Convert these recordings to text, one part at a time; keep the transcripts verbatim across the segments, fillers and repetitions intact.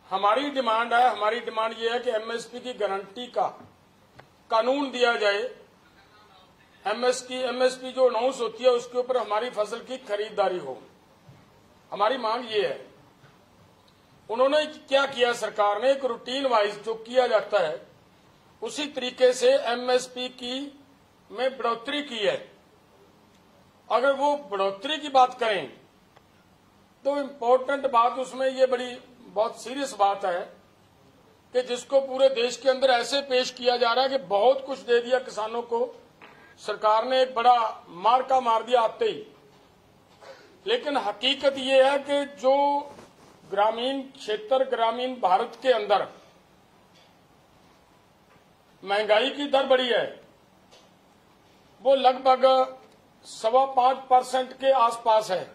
हमारी डिमांड है हमारी डिमांड ये है कि एमएसपी की गारंटी का कानून दिया जाए। एमएस की एमएसपी जो अनाउंस होती है उसके ऊपर हमारी फसल की खरीदारी हो, हमारी मांग ये है। उन्होंने क्या किया, सरकार ने एक रूटीन वाइज जो किया जाता है उसी तरीके से एमएसपी की में बढ़ोतरी की है। अगर वो बढ़ोतरी की बात करें तो इम्पोर्टेंट बात उसमें ये बड़ी बहुत सीरियस बात है कि जिसको पूरे देश के अंदर ऐसे पेश किया जा रहा है कि बहुत कुछ दे दिया किसानों को, सरकार ने एक बड़ा मार्का मार दिया आते ही। लेकिन हकीकत ये है कि जो ग्रामीण क्षेत्र ग्रामीण भारत के अंदर महंगाई की दर बढ़ी है वो लगभग सवा पांच परसेंट के आसपास है।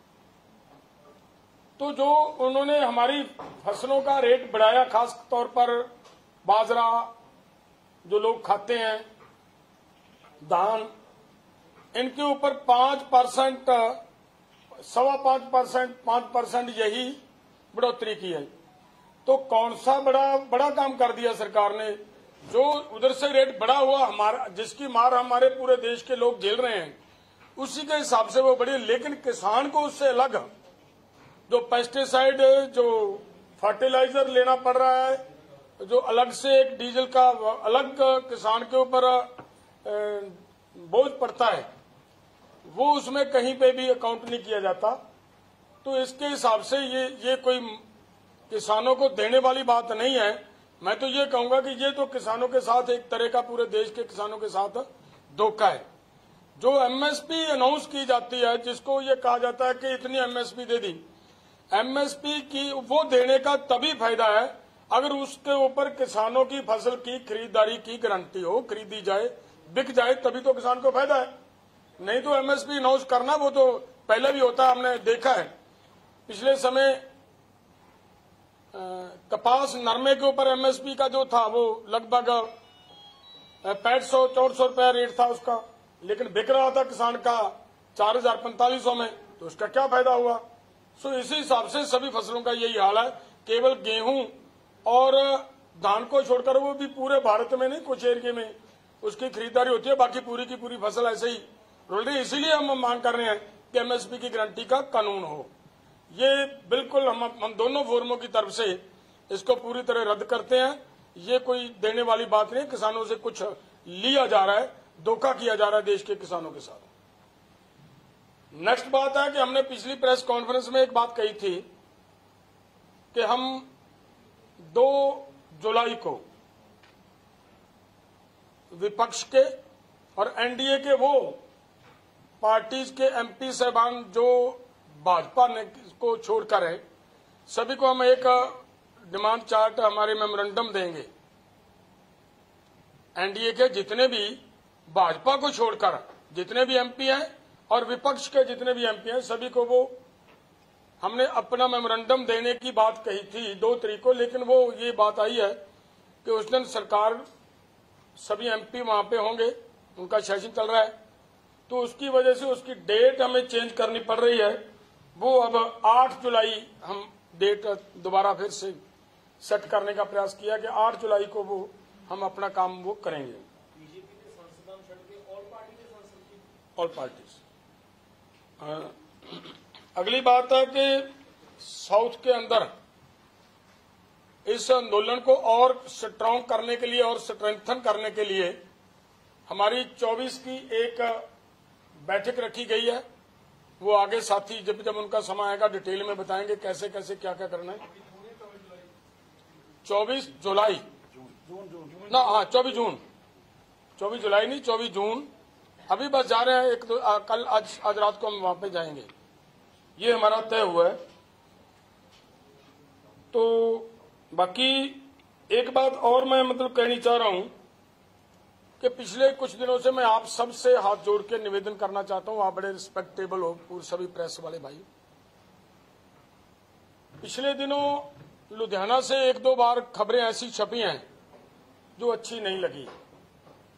तो जो उन्होंने हमारी फसलों का रेट बढ़ाया, खास तौर पर बाजरा जो लोग खाते हैं, धान, इनके ऊपर पांच परसेंट सवा पांच परसेंट पांच परसेंट यही बढ़ोतरी की है। तो कौन सा बड़ा बड़ा काम कर दिया सरकार ने? जो उधर से रेट बढ़ा हुआ हमारा, जिसकी मार हमारे पूरे देश के लोग झेल रहे हैं, उसी के हिसाब से वो बढ़ी। लेकिन किसान को उससे अलग जो पेस्टिसाइड, जो फर्टिलाइजर लेना पड़ रहा है, जो अलग से एक डीजल का अलग किसान के ऊपर बोझ पड़ता है, वो उसमें कहीं पे भी अकाउंट नहीं किया जाता। तो इसके हिसाब से ये ये कोई किसानों को देने वाली बात नहीं है। मैं तो ये कहूंगा कि ये तो किसानों के साथ एक तरह का पूरे देश के किसानों के साथ धोखा है। जो एमएसपी अनाउंस की जाती है, जिसको ये कहा जाता है कि इतनी एमएसपी दे दी, एमएसपी की वो देने का तभी फायदा है अगर उसके ऊपर किसानों की फसल की खरीदारी की गारंटी हो, खरीदी जाए, बिक जाए, तभी तो किसान को फायदा है। नहीं तो एमएसपी अनाउंस करना वो तो पहले भी होता है, हमने देखा है। पिछले समय कपास नरमे के ऊपर एमएसपी का जो था वो लगभग पैंठ सौ चौसठ सौ रुपया रेट था उसका, लेकिन बिक रहा था किसान का चार हजार पैंतालीस सौ में, तो उसका क्या फायदा हुआ? सो इसी हिसाब से सभी फसलों का यही हाल है। केवल गेहूं और धान को छोड़कर, वो भी पूरे भारत में नहीं, कुछ एरिया में उसकी खरीदारी होती है, बाकी पूरी की पूरी फसल ऐसे ही रोल रही है। इसीलिए हम मांग कर रहे हैं कि एमएसपी की गारंटी का कानून हो। ये बिल्कुल हम हम दोनों फोरमों की तरफ से इसको पूरी तरह रद्द करते हैं। ये कोई देने वाली बात नहीं, किसानों से कुछ लिया जा रहा है, धोखा किया जा रहा है देश के किसानों के साथ। नेक्स्ट बात है कि हमने पिछली प्रेस कॉन्फ्रेंस में एक बात कही थी कि हम दो जुलाई को विपक्ष के और एनडीए के वो पार्टीज के एमपी साहबान जो भाजपा ने को छोड़कर है, सभी को हम एक डिमांड चार्ट, हमारे मेमोरेंडम देंगे। एनडीए के जितने भी भाजपा को छोड़कर जितने भी एमपी हैं और विपक्ष के जितने भी एमपी हैं, सभी को वो हमने अपना मेमोरेंडम देने की बात कही थी दो तारीख को। लेकिन वो ये बात आई है कि उस दिन सरकार, सभी एमपी वहां पे होंगे, उनका सेशन चल रहा है, तो उसकी वजह से उसकी डेट हमें चेंज करनी पड़ रही है। वो अब आठ जुलाई हम डेट दोबारा फिर से सेट करने का प्रयास किया कि आठ जुलाई को वो हम अपना काम वो करेंगे। बीजेपी के सांसद छोड़ के ऑल पार्टी के सांसद, ऑल पार्टीज। अगली बात है कि साउथ के अंदर इस आंदोलन को और स्ट्रांग करने के लिए और स्ट्रेंथन करने के लिए हमारी चौबीस की एक बैठक रखी गई है। वो आगे साथी जब जब उनका समय आएगा डिटेल में बताएंगे कैसे कैसे क्या क्या करना है। चौबीस जुलाई ना, हाँ चौबीस जून, चौबीस जुलाई नहीं चौबीस जून। अभी बस जा रहे हैं, एक दो आ, कल आज आज रात को हम वहां पे जाएंगे, ये हमारा तय हुआ है। तो बाकी एक बात और मैं मतलब कहनी चाह रहा हूं कि पिछले कुछ दिनों से मैं आप सबसे हाथ जोड़ के निवेदन करना चाहता हूं, आप बड़े रिस्पेक्टेबल हो पूरे सभी प्रेस वाले भाई। पिछले दिनों लुधियाना से एक दो बार खबरें ऐसी छपी हैं जो अच्छी नहीं लगी।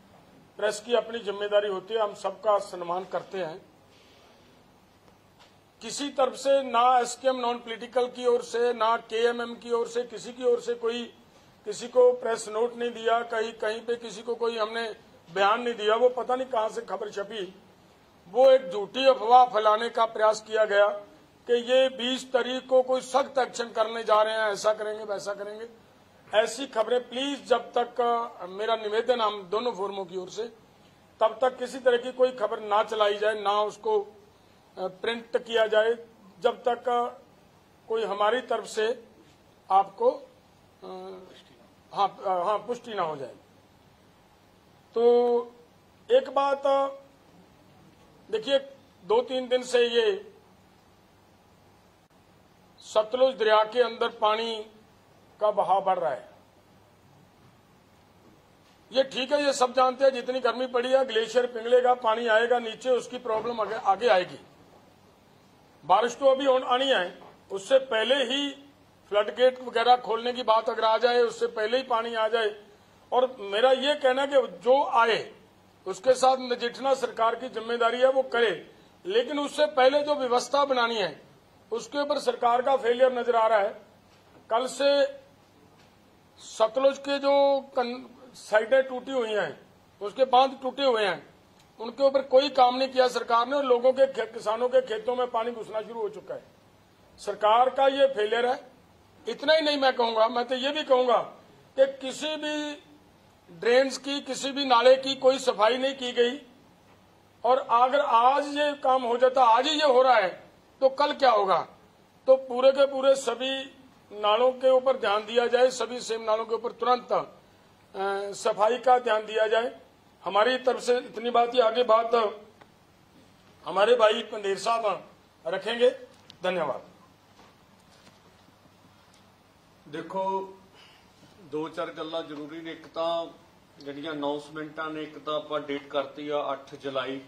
प्रेस की अपनी जिम्मेदारी होती है, हम सबका सम्मान करते हैं, किसी तरफ से ना एसकेएम नॉन पॉलिटिकल की ओर से ना केएमएम की ओर से किसी की ओर से कोई किसी को प्रेस नोट नहीं दिया, कहीं कहीं पे किसी को कोई हमने बयान नहीं दिया। वो पता नहीं कहां से खबर छपी, वो एक झूठी अफवाह फैलाने का प्रयास किया गया कि ये बीस तारीख को कोई सख्त एक्शन करने जा रहे हैं, ऐसा करेंगे वैसा करेंगे। ऐसी खबरें प्लीज, जब तक मेरा निवेदन हम दोनों फोरमों की ओर से, तब तक किसी तरह की कोई खबर ना चलाई जाए, ना उसको प्रिंट किया जाए, जब तक कोई हमारी तरफ से आपको हाँ हाँ पुष्टि ना हो जाए। तो एक बात देखिए, दो तीन दिन से ये सतलुज दरिया के अंदर पानी का बहाव बढ़ रहा है। ये ठीक है, ये सब जानते हैं, जितनी गर्मी पड़ी है ग्लेशियर पिघलेगा, पानी आएगा नीचे, उसकी प्रॉब्लम आगे, आगे आएगी। बारिश तो अभी आनी है, उससे पहले ही फ्लड गेट वगैरह खोलने की बात अगर आ जाए, उससे पहले ही पानी आ जाए। और मेरा ये कहना है कि जो आए उसके साथ नजिठना सरकार की जिम्मेदारी है, वो करे, लेकिन उससे पहले जो व्यवस्था बनानी है उसके ऊपर सरकार का फेलियर नजर आ रहा है। कल से सतलुज के जो साइडें टूटी हुई हैं, उसके बांध टूटे हुए हैं, उनके ऊपर कोई काम नहीं किया सरकार ने, और लोगों के किसानों के खेतों में पानी घुसना शुरू हो चुका है। सरकार का ये फेलियर है। इतना ही नहीं मैं कहूंगा, मैं तो ये भी कहूंगा कि किसी भी ड्रेन्स की, किसी भी नाले की कोई सफाई नहीं की गई। और अगर आज ये काम हो जाता, आज ही ये हो रहा है, तो कल क्या होगा? तो पूरे के पूरे सभी नालों के ऊपर ध्यान दिया जाए, सभी सेम नालों के ऊपर तुरंत सफाई का ध्यान दिया जाए। हमारी तरफ से इतनी बात ही, आगे बात हमारे भाई पंडेर साहब रखेंगे। धन्यवाद। देखो, दो चार गल्लां जरूरी ने। एक तां ਜਿਹੜੀਆਂ ਅਨਾਉਂਸਮੈਂਟਾਂ ਨੇ, ਇੱਕ ਤਾਂ ਆਪਾਂ ਡੇਟ ਕਰਤੀ ਆ ਅੱਠ ਜੁਲਾਈ।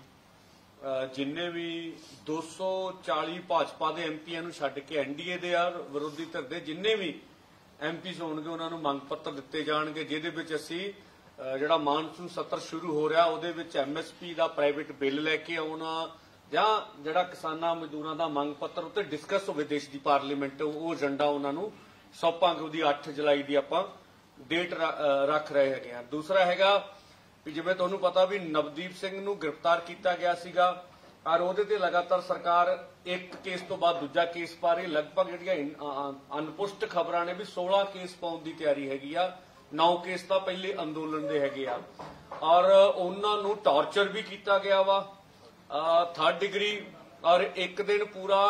ਜਿੰਨੇ ਵੀ ਦੋ ਸੌ ਚਾਲੀ ਭਾਜਪਾ ਦੇ ਐਮਪੀਆਂ ਨੂੰ ਛੱਡ ਕੇ ਐਨਡੀਏ ਦੇ ਆ ਵਿਰੋਧੀ ਧਿਰ ਦੇ ਜਿੰਨੇ ਵੀ ਐਮਪੀਸ ਹੋਣਗੇ ਉਹਨਾਂ ਨੂੰ ਮੰਗ ਪੱਤਰ ਦਿੱਤੇ ਜਾਣਗੇ, ਜਿਹਦੇ ਵਿੱਚ ਅਸੀਂ ਜਿਹੜਾ ਮਾਨਸੂਨ ਸੱਤਰ ਸ਼ੁਰੂ ਹੋ ਰਿਹਾ ਉਹਦੇ ਵਿੱਚ ਐਮਐਸਪੀ ਦਾ ਪ੍ਰਾਈਵੇਟ ਬਿੱਲ ਲੈ ਕੇ ਆਉਣਾ, ਜਾਂ ਜਿਹੜਾ ਕਿਸਾਨਾਂ ਮਜ਼ਦੂਰਾਂ ਦਾ ਮੰਗ ਪੱਤਰ ਉੱਤੇ ਡਿਸਕਸ ਹੋਵੇ ਦੇਸ਼ ਦੀ ਪਾਰਲੀਮੈਂਟ, ਉਹ ਏਜੰਡਾ ਉਹਨਾਂ ਨੂੰ ਸੌਂਪਾਂਗੇ। ਉਹਦੀ ਅੱਠ ਜੁਲਾਈ ਦੀ ਆਪਾਂ ਡੇਟ ਰੱਖ ਰਹੇ ਹੈਗੇ ਆ। ਦੂਸਰਾ ਹੈਗਾ ਵੀ ਜਿਵੇਂ ਤੁਹਾਨੂੰ ਪਤਾ ਵੀ ਨਵਦੀਪ ਸਿੰਘ ਨੂੰ ਗ੍ਰਿਫਤਾਰ ਕੀਤਾ ਗਿਆ ਸੀਗਾ, ਔਰ ਉਹਦੇ ਤੇ ਲਗਾਤਾਰ ਸਰਕਾਰ ਇੱਕ ਕੇਸ ਤੋਂ ਬਾਅਦ ਦੂਜਾ ਕੇਸ ਪਾ ਰਹੀ। ਲਗਭਗ ਜਿਹੜੀਆਂ ਅਨਪੁਸ਼ਟ ਖਬਰਾਂ ਨੇ ਵੀ ਸੋਲਾਂ ਕੇਸ ਪਾਉਣ ਦੀ ਤਿਆਰੀ ਹੈਗੀ ਆ। ਨੌ ਕੇਸ ਤਾਂ ਪਹਿਲੇ ਅੰਦੋਲਨ ਦੇ ਹੈਗੇ ਆ, ਔਰ ਉਹਨਾਂ ਨੂੰ ਟਾਰਚਰ ਵੀ ਕੀਤਾ ਗਿਆ ਵਾ ਥਰਡ ਡਿਗਰੀ, ਔਰ ਇੱਕ ਦਿਨ ਪੂਰਾ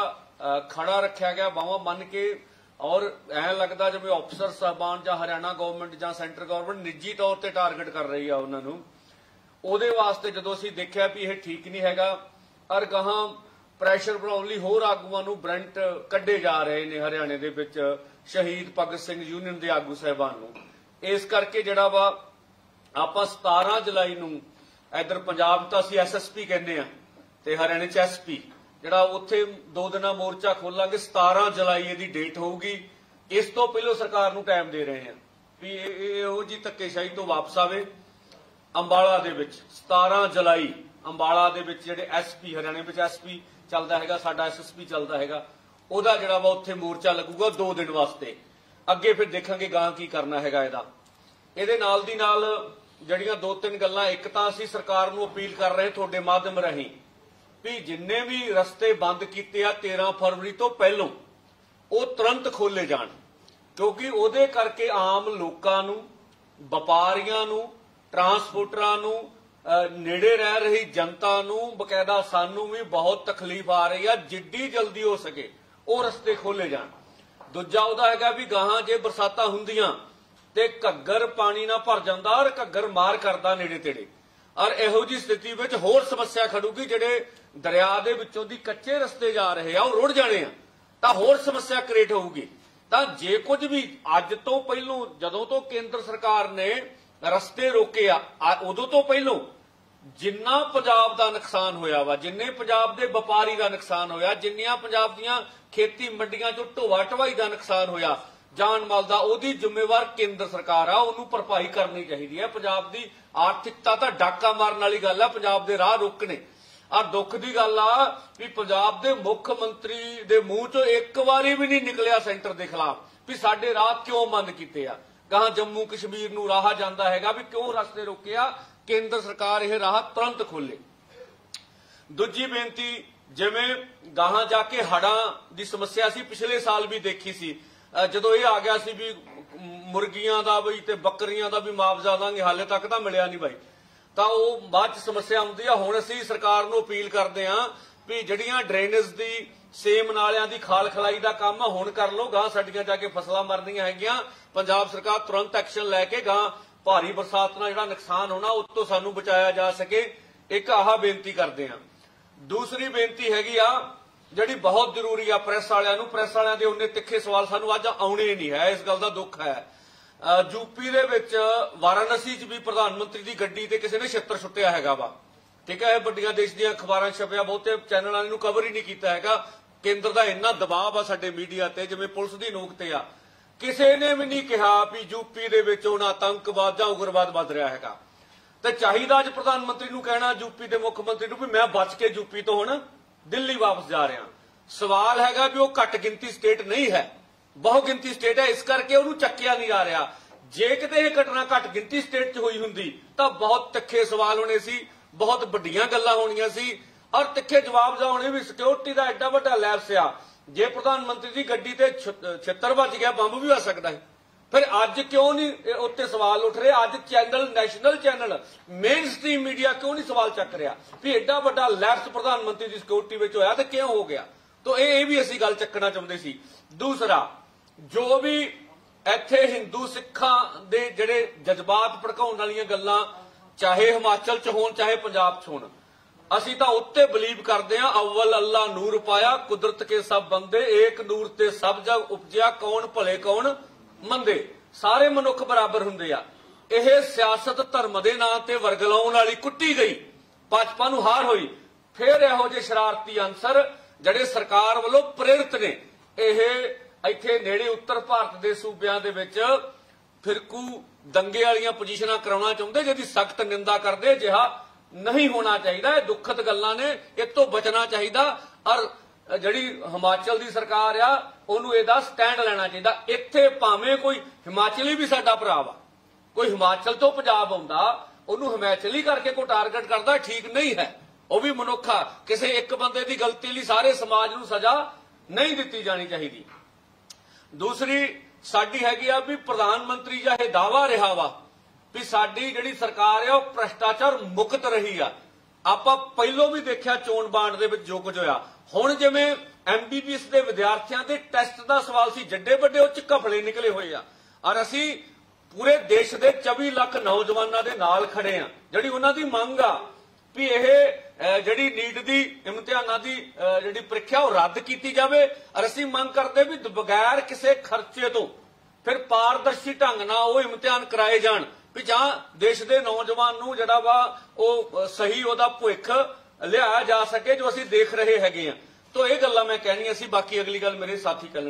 ਖੜਾ ਰੱਖਿਆ ਗਿਆ ਬਾਹਾਂ ਬੰਨ ਕੇ। ਔਰ ਐ ਲੱਗਦਾ ਜਿਵੇਂ ਅਫਸਰ ਸਾਹਿਬਾਨ ਜਾਂ ਹਰਿਆਣਾ ਗਵਰਨਮੈਂਟ ਜਾਂ ਸੈਂਟਰ ਗਵਰਨਮੈਂਟ ਨਿੱਜੀ ਤੌਰ ਤੇ ਟਾਰਗੇਟ ਕਰ ਰਹੀ ਆ ਉਹਨਾਂ ਨੂੰ। ਉਹਦੇ ਵਾਸਤੇ ਜਦੋਂ ਅਸੀਂ ਦੇਖਿਆ ਵੀ ਇਹ ਠੀਕ ਨਹੀਂ ਹੈਗਾ, ਔਰ ਗਾਹਾਂ ਪ੍ਰੈਸ਼ਰ ਬਣਾਉਣ ਲਈ ਹੋਰ ਆਗੂਆਂ ਨੂੰ ਬ੍ਰੈਂਟ ਕੱਢੇ ਜਾ ਰਹੇ ਨੇ ਹਰਿਆਣੇ ਦੇ ਵਿੱਚ, ਸ਼ਹੀਦ ਭਗਤ ਸਿੰਘ ਯੂਨੀਅਨ ਦੇ ਆਗੂ ਸਾਹਿਬਾਨ ਨੂੰ। ਇਸ ਕਰਕੇ ਜਿਹੜਾ ਵਾ ਆਪਾਂ ਸਤਾਰਾਂ ਜੁਲਾਈ ਨੂੰ ਇਧਰ ਪੰਜਾਬ ਤਾਂ ਅਸੀਂ ਐਸਐਸਪੀ ਕਹਿੰਦੇ ਆ ਤੇ ਹਰਿਆਣੇ ਚ ਐਸਪੀ, ਜਿਹੜਾ ਉੱਥੇ ਦੋ ਦਿਨਾਂ ਮੋਰਚਾ ਖੋਲਾਂਗੇ। ਸਤਾਰਾਂ ਜੁਲਾਈ ਇਹਦੀ ਡੇਟ ਹੋਊਗੀ। ਇਸ ਤੋਂ ਪਹਿਲਾਂ ਸਰਕਾਰ ਨੂੰ ਟਾਈਮ ਦੇ ਰਹੇ ਆ ਵੀ ਇਹੋ ਜੀ ਧੱਕੇਸ਼ਾਹੀ ਤੋਂ ਵਾਪਸ ਆਵੇ। ਅੰਬਾਲਾ ਦੇ ਵਿੱਚ ਸਤਾਰਾਂ ਜੁਲਾਈ ਅੰਬਾਲਾ ਦੇ ਵਿੱਚ ਜਿਹੜੇ ਐਸਪੀ, ਹਰਿਆਣੇ ਵਿੱਚ ਐਸਪੀ ਚੱਲਦਾ ਹੈਗਾ, ਸਾਡਾ ਐਸਐਸਪੀ ਚੱਲਦਾ ਹੈਗਾ, ਉਹਦਾ ਜਿਹੜਾ ਵਾ ਉੱਥੇ ਮੋਰਚਾ ਲੱਗੂਗਾ ਦੋ ਦਿਨ ਵਾਸਤੇ। ਅੱਗੇ ਫਿਰ ਦੇਖਾਂਗੇ ਗਾਂ ਕੀ ਕਰਨਾ ਹੈਗਾ ਇਹਦਾ। ਇਹਦੇ ਨਾਲ ਦੀ ਨਾਲ ਜਿਹੜੀਆਂ ਦੋ ਤਿੰਨ ਗੱਲਾਂ, ਇੱਕ ਤਾਂ ਅਸੀਂ ਸਰਕਾਰ ਨੂੰ ਅਪੀਲ ਕਰ ਰਹੇ ਤੁਹਾਡੇ ਮਾਧਿਅਮ ਰਾਹੀਂ ਵੀ ਜਿੰਨੇ ਵੀ ਰਸਤੇ ਬੰਦ ਕੀਤੇ ਆ ਤੇਰਾਂ ਫਰਵਰੀ ਤੋਂ ਪਹਿਲਾਂ ਉਹ ਤੁਰੰਤ ਖੋਲੇ ਜਾਣ, ਕਿਉਂਕਿ ਉਹਦੇ ਕਰਕੇ ਆਮ ਲੋਕਾਂ ਨੂੰ, ਵਪਾਰੀਆਂ ਨੂੰ, ਟਰਾਂਸਪੋਰਟਰਾਂ ਨੂੰ, ਨੇੜੇ ਰਹਿ ਰਹੀ ਜਨਤਾ ਨੂੰ, ਬਕਾਇਦਾ ਸਾਨੂੰ ਵੀ ਬਹੁਤ ਤਕਲੀਫ ਆ ਰਹੀ ਆ। ਜਿੱਡੀ ਜਲਦੀ ਹੋ ਸਕੇ ਉਹ ਰਸਤੇ ਖੋਲੇ ਜਾਣ। ਦੂਜਾ ਉਹਦਾ ਹੈਗਾ ਵੀ ਗਾਹਾਂ ਜੇ ਬਰਸਾਤਾਂ ਹੁੰਦੀਆਂ ਤੇ ਘੱਗਰ ਪਾਣੀ ਨਾਲ ਭਰ ਜਾਂਦਾ ਔਰ ਘੱਗਰ ਮਾਰ ਕਰਦਾ ਨੇੜੇ ਤੇੜੇ, ਔਰ ਇਹੋ ਜੀ ਸਥਿਤੀ ਵਿੱਚ ਹੋਰ ਸਮੱਸਿਆ ਖੜੂਗੀ। ਜਿਹੜੇ ਦਰਿਆ ਦੇ ਵਿੱਚੋਂ ਦੀ ਕੱਚੇ ਰਸਤੇ ਜਾ ਰਹੇ ਆ ਉਹ ਰੁੜ ਜਾਣੇ ਆ, ਤਾਂ ਹੋਰ ਸਮੱਸਿਆ ਕ੍ਰੀਏਟ ਹੋਊਗੀ। ਤਾਂ ਜੇ ਕੁਝ ਵੀ ਅੱਜ ਤੋਂ ਪਹਿਲੋਂ, ਜਦੋਂ ਤੋਂ ਕੇਂਦਰ ਸਰਕਾਰ ਨੇ ਰਸਤੇ ਰੋਕੇ ਆ, ਉਦੋਂ ਤੋਂ ਪਹਿਲੋਂ ਜਿੰਨਾ ਪੰਜਾਬ ਦਾ ਨੁਕਸਾਨ ਹੋਇਆ ਵਾ, ਜਿੰਨੇ ਪੰਜਾਬ ਦੇ ਵਪਾਰੀ ਦਾ ਨੁਕਸਾਨ ਹੋਇਆ, ਜਿੰਨੀਆਂ ਪੰਜਾਬ ਦੀਆਂ ਖੇਤੀ ਮੰਡੀਆਂ ਚੋਂ ਢੋਆ ਢਵਾਈ ਦਾ ਨੁਕਸਾਨ ਹੋਇਆ, ਜਾਨ ਮਾਲ ਦਾ, ਉਹਦੀ ਜ਼ਿੰਮੇਵਾਰ ਕੇਂਦਰ ਸਰਕਾਰ ਆ। ਉਹਨੂੰ ਭਰਪਾਈ ਕਰਨੀ ਚਾਹੀਦੀ ਹੈ। ਪੰਜਾਬ ਦੀ ਆਰਥਿਕਤਾ ਤਾਂ ਡਾਕਾ ਮਾਰਨ ਵਾਲੀ ਗੱਲ ਆ, ਪੰਜਾਬ ਦੇ ਰਾਹ ਰੋਕਣੇ। ਆ ਦੁੱਖ ਦੀ ਗੱਲ ਆ ਵੀ ਪੰਜਾਬ ਦੇ ਮੁੱਖ ਮੰਤਰੀ ਦੇ ਮੂੰਹ ਚੋਂ ਇੱਕ ਵਾਰੀ ਵੀ ਨਹੀਂ ਨਿਕਲਿਆ ਸੈਂਟਰ ਦੇ ਖਿਲਾਫ ਵੀ ਸਾਡੇ ਰਾਹ ਕਿਉਂ ਬੰਦ ਕੀਤੇ ਆ। ਕਹਾਂ ਜੰਮੂ ਕਸ਼ਮੀਰ ਨੂੰ ਰਾਹ ਜਾਂਦਾ ਹੈਗਾ ਵੀ ਕਿਉਂ ਰਸਤੇ ਰੋਕਿਆ, ਕੇਂਦਰ ਸਰਕਾਰ ਇਹ ਰਾਹ ਤੁਰੰਤ ਖੋਲੇ। ਦੂਜੀ ਬੇਨਤੀ, ਜਿਵੇਂ ਗਾਹਾਂ ਜਾ ਕੇ ਹੜਾਂ ਦੀ ਸਮੱਸਿਆ ਸੀ, ਪਿਛਲੇ ਸਾਲ ਵੀ ਦੇਖੀ ਸੀ, ਜਦੋਂ ਇਹ ਆ ਗਿਆ ਸੀ ਵੀ ਮੁਰਗੀਆਂ ਦਾ ਵੀ ਤੇ ਬੱਕਰੀਆਂ ਦਾ ਵੀ ਮੁਆਵਜ਼ਾ ਦਾਂਗੇ, ਹਾਲੇ ਤੱਕ ਤਾਂ ਮਿਲਿਆ ਨਹੀਂ ਬਾਈ, ਤਾਂ ਉਹ ਬਾਅਦ ਚ ਸਮੱਸਿਆ ਆਉਂਦੀ ਆ। ਹੁਣ ਅਸੀਂ ਸਰਕਾਰ ਨੂੰ ਅਪੀਲ ਕਰਦੇ ਹਾਂ ਵੀ ਜਿਹੜੀਆਂ ਡਰੇਨੇਜ ਦੀ ਸੇਮ ਨਾਲਿਆਂ ਦੀ ਖਾਲ ਖਲਾਈ ਦਾ ਕੰਮ ਹੁਣ ਕਰ ਲਓ, ਗਾਂ ਸਾਡੀਆਂ ਜਾ ਕੇ ਫਸਲਾਂ ਮਰਨੀਆਂ ਹੈਗੀਆਂ। ਪੰਜਾਬ ਸਰਕਾਰ ਤੁਰੰਤ ਐਕਸ਼ਨ ਲੈ ਕੇ ਗਾਂ ਭਾਰੀ ਬਰਸਾਤ ਨਾਲ ਜਿਹੜਾ ਨੁਕਸਾਨ ਹੋਣਾ ਉਸ ਤੋਂ ਸਾਨੂੰ ਬਚਾਇਆ ਜਾ ਸਕੇ। ਇੱਕ ਆਹ ਬੇਨਤੀ ਕਰਦੇ ਹਾਂ। ਦੂਸਰੀ ਬੇਨਤੀ ਹੈਗੀ ਆ ਜਿਹੜੀ ਬਹੁਤ ਜ਼ਰੂਰੀ ਆ ਪ੍ਰੈਸ ਵਾਲਿਆਂ ਨੂੰ, ਪ੍ਰੈਸ ਵਾਲਿਆਂ ਦੇ ਉਹਨੇ ਤਿੱਖੇ ਸਵਾਲ ਸਾਨੂੰ ਅੱਜ ਆਉਣੇ ਨਹੀਂ ਹੈ, ਇਸ ਗੱਲ ਦਾ ਦੁੱਖ ਹੈ। ਯੂਪੀ ਦੇ ਵਿੱਚ ਵਾਰਾਣਸੀ ਚ ਵੀ ਪ੍ਰਧਾਨ ਮੰਤਰੀ ਦੀ ਗੱਡੀ ਤੇ ਕਿਸੇ ਨੇ ਛਿੱਤਰ ਸੁੱਟਿਆ ਹੈਗਾ ਵਾ, ਠੀਕ ਹੈ। ਇਹ ਵੱਡੀਆਂ ਦੇਸ਼ ਦੀਆਂ ਅਖਬਾਰਾਂ ਛਪਿਆ, ਬਹੁਤੇ ਚੈਨਲਾਂ ਨੇ ਕਵਰ ਹੀ ਨਹੀਂ ਕੀਤਾ ਹੈਗਾ। ਕੇਂਦਰ ਦਾ ਇੰਨਾ ਦਬਾਅ ਆ ਸਾਡੇ ਮੀਡੀਆ ਤੇ, ਜਿਵੇਂ ਪੁਲਿਸ ਦੀ ਨੋਕ ਤੇ ਆ। ਕਿਸੇ ਨੇ ਵੀ ਨਹੀਂ ਕਿਹਾ ਵੀ ਯੂਪੀ ਦੇ ਵਿੱਚ ਹੁਣ ਆਤੰਕਵਾਦ ਜਾਂ ਉਗਰਵਾਦ ਵੱਧ ਰਿਹਾ ਹੈਗਾ। ਤੇ ਚਾਹੀਦਾ ਅੱਜ ਪ੍ਰਧਾਨ ਮੰਤਰੀ ਨੂੰ ਕਹਿਣਾ, ਯੂਪੀ ਦੇ ਮੁੱਖ ਮੰਤਰੀ ਨੂੰ, ਵੀ ਮੈਂ ਬਚ ਕੇ ਯੂਪੀ ਤੋਂ ਹੁਣ ਦਿੱਲੀ ਵਾਪਸ ਜਾ ਰਿਹਾ। ਸਵਾਲ ਹੈਗਾ ਵੀ ਉਹ ਘੱਟ ਗਿਣਤੀ ਸਟੇਟ ਨਹੀਂ ਹੈ, ਬਹੁ ਗਿਣਤੀ ਸਟੇਟ ਹੈ, ਇਸ ਕਰਕੇ ਉਹਨੂੰ ਚੱਕਿਆ ਨਹੀਂ ਜਾ ਰਿਹਾ। ਜੇ ਕਿਤੇ ਇਹ ਘਟਨਾ ਘੱਟ ਗਿਣਤੀ ਸਟੇਟ 'ਚ ਹੋਈ ਹੁੰਦੀ ਤਾਂ ਬਹੁਤ ਤਿੱਖੇ ਸਵਾਲ ਹੋਣੇ ਸੀ, ਬਹੁਤ ਵੱਡੀਆਂ ਗੱਲਾਂ ਹੋਣੀਆਂ ਸੀ ਔਰ ਤਿੱਖੇ ਜਵਾਬ ਜਾ ਹੋਣੇ ਵੀ ਸਿਕਿਉਰਿਟੀ ਦਾ ਐਡਾ ਵੱਡਾ ਲੈਪਸ ਆ। ਜੇ ਪ੍ਰਧਾਨ ਮੰਤਰੀ ਦੀ ਗੱਡੀ ਤੇ ਛਿੱਤਰ ਵੱਜ ਗਿਆ, ਬੰਬ ਵੀ ਹੋ ਸਕਦਾ ਹੈ। ਫਿਰ ਅੱਜ ਕਿਉਂ ਨਹੀਂ ਉੱਤੇ ਸਵਾਲ ਉੱਠ ਰਹੇ? ਅੱਜ channel, national channel, mainstream media ਕਿਉਂ ਨਹੀਂ ਸਵਾਲ ਚੱਕ ਰਿਹਾ ਵੀ ਐਡਾ ਵੱਡਾ ਲੈਪਸ ਪ੍ਰਧਾਨ ਮੰਤਰੀ ਦੀ ਸਿਕਿਉਰਿਟੀ ਵਿੱਚ ਹੋਇਆ ਤੇ ਕਿਉਂ ਹੋ ਗਿਆ? ਤਾਂ ਇਹ ਇਹ ਵੀ ਅਸੀਂ ਗੱਲ ਚੱਕਣਾ ਚਾਹੁੰਦੇ ਸੀ। ਦੂਸਰਾ, ਜੋ ਵੀ ਇੱਥੇ ਹਿੰਦੂ ਸਿੱਖਾਂ ਦੇ ਜਿਹੜੇ ਜਜ਼ਬਾਤ ਭੜਕਾਉਣ ਵਾਲੀਆਂ ਗੱਲਾਂ, ਚਾਹੇ ਹਿਮਾਚਲ 'ਚ ਹੋਣ ਚਾਹੇ ਪੰਜਾਬ 'ਚ ਹੋਣ, ਅਸੀਂ ਤਾਂ ਉੱਤੇ ਬਲੀਵ ਕਰਦੇ ਹਾਂ। ਅਵਲ ਅੱਲਾ ਨੂਰ ਪਾਇਆ, ਕੁਦਰਤ ਕੇ ਸਭ ਬੰਦੇ, ਏਕ ਨੂਰ ਤੇ ਸਭ ਜਗ ਉਪਜਿਆ, ਕੌਣ ਭਲੇ ਕੌਣ ਮੰਦੇ, ਸਾਰੇ ਮਨੁੱਖ ਬਰਾਬਰ ਹੁੰਦੇ ਆ। ਇਹ ਸਿਆਸਤ ਧਰਮ ਦੇ ਨਾਂ ਤੇ ਵਰਗਲਾਉਣ ਵਾਲੀ ਕੁੱਟੀ ਗਈ, ਭਾਜਪਾ ਨੂੰ ਹਾਰ ਹੋਈ। ਫਿਰ ਇਹੋ ਜਿਹੇ ਸ਼ਰਾਰਤੀ ਅਨਸਰ ਜਿਹੜੇ ਸਰਕਾਰ ਵੱਲੋਂ ਪ੍ਰੇਰਿਤ ਨੇ, ਇਹ ਇੱਥੇ ਨੇੜੇ ਉੱਤਰ ਭਾਰਤ ਦੇ ਸੂਬਿਆਂ ਦੇ ਵਿੱਚ ਫਿਰਕੂ ਦੰਗੇ ਵਾਲੀਆਂ ਪੋਜੀਸ਼ਨਾਂ ਕਰਾਉਣਾ ਚਾਹੁੰਦੇ, ਜਿਹਦੀ ਸਖਤ ਨਿੰਦਾ ਕਰਦੇ। ਅਜਿਹਾ ਨਹੀਂ ਹੋਣਾ ਚਾਹੀਦਾ, ਇਹ ਦੁਖਦ ਗੱਲਾਂ ਨੇ, ਇਹ ਤੋਂ ਬਚਣਾ ਚਾਹੀਦਾ। ਔਰ ਜਿਹੜੀ ਹਿਮਾਚਲ ਦੀ ਸਰਕਾਰ ਆ ਉਹਨੂੰ ਇਹਦਾ ਸਟੈਂਡ ਲੈਣਾ ਚਾਹੀਦਾ। ਇੱਥੇ ਭਾਵੇਂ ਕੋਈ ਹਿਮਾਚਲੀ ਵੀ ਸਾਡਾ ਭਰਾ ਵਾ, ਕੋਈ ਹਿਮਾਚਲ ਤੋਂ ਪੰਜਾਬ ਆਉਂਦਾ, ਉਹਨੂੰ ਹਿਮਾਚਲੀ ਕਰਕੇ ਕੋਈ ਟਾਰਗੇਟ ਕਰਦਾ, ਠੀਕ ਨਹੀਂ ਹੈ। ਉਹ ਵੀ ਮਨੁੱਖ ਆ, ਕਿਸੇ ਇੱਕ ਬੰਦੇ ਦੀ ਗਲਤੀ ਲਈ ਸਾਰੇ ਸਮਾਜ ਨੂੰ ਸਜ਼ਾ ਨਹੀਂ ਦਿੱਤੀ ਜਾਣੀ ਚਾਹੀਦੀ। ਦੂਸਰੀ ਸਾਡੀ ਹੈਗੀ ਆ ਵੀ ਪ੍ਰਧਾਨ ਮੰਤਰੀ ਦਾ ਇਹ ਦਾਅਵਾ ਰਿਹਾ ਵਾ ਵੀ ਸਾਡੀ ਜਿਹੜੀ ਸਰਕਾਰ ਆ ਉਹ ਭ੍ਰਿਸ਼ਟਾਚਾਰ ਮੁਕਤ ਰਹੀ ਆ। ਆਪਾਂ ਪਹਿਲੋਂ ਵੀ ਦੇਖਿਆ ਚੋਣ ਬਾਂਡ ਦੇ ਵਿੱਚ ਜੋ ਕੁਝ ਹੋਇਆ। ਹੁਣ ਜਿਵੇਂ ਐਮਬੀਬੀਐਸ ਦੇ ਵਿਦਿਆਰਥੀਆਂ ਦੇ ਟੈਸਟ ਦਾ ਸਵਾਲ ਸੀ, ਜੱਡੇ ਵੱਡੇ ਉਹ ਚ ਘਪਲੇ ਨਿਕਲੇ ਹੋਏ ਆ। ਔਰ ਅਸੀਂ ਪੂਰੇ ਦੇਸ਼ ਦੇ ਚੌਵੀ ਲੱਖ ਨੌਜਵਾਨਾਂ ਦੇ ਨਾਲ ਖੜੇ ਆ, ਜਿਹੜੀ ਉਹਨਾਂ ਦੀ ਮੰਗ ਆ ਵੀ ਇਹ ਜਿਹੜੀ ਨੀਟ ਦੀ ਇਮਤਿਹਾਨਾਂ ਦੀ ਜਿਹੜੀ ਪ੍ਰੀਖਿਆ ਉਹ ਰੱਦ ਕੀਤੀ ਜਾਵੇ। ਔਰ ਅਸੀਂ ਮੰਗ ਕਰਦੇ ਵੀ ਬਗੈਰ ਕਿਸੇ ਖਰਚੇ ਤੋਂ ਫਿਰ ਪਾਰਦਰਸ਼ੀ ਢੰਗ ਨਾਲ ਉਹ ਇਮਤਿਹਾਨ ਕਰਾਏ ਜਾਣ, ਵੀ ਜਾਂ ਦੇਸ਼ ਦੇ ਨੌਜਵਾਨ ਨੂੰ ਜਿਹੜਾ ਵਾ ਉਹ ਸਹੀ ਉਹਦਾ ਭਵਿੱਖ ਲਿਆਇਆ ਜਾ ਸਕੇ, ਜੋ ਅਸੀਂ ਦੇਖ ਰਹੇ ਹੈਗੇ ਆ। ਤਾਂ ਇਹ ਗੱਲਾਂ ਮੈਂ ਕਹਿਣੀਆਂ ਸੀ, ਬਾਕੀ ਅਗਲੀ ਗੱਲ ਮੇਰੇ ਸਾਥੀ ਕਰਨ।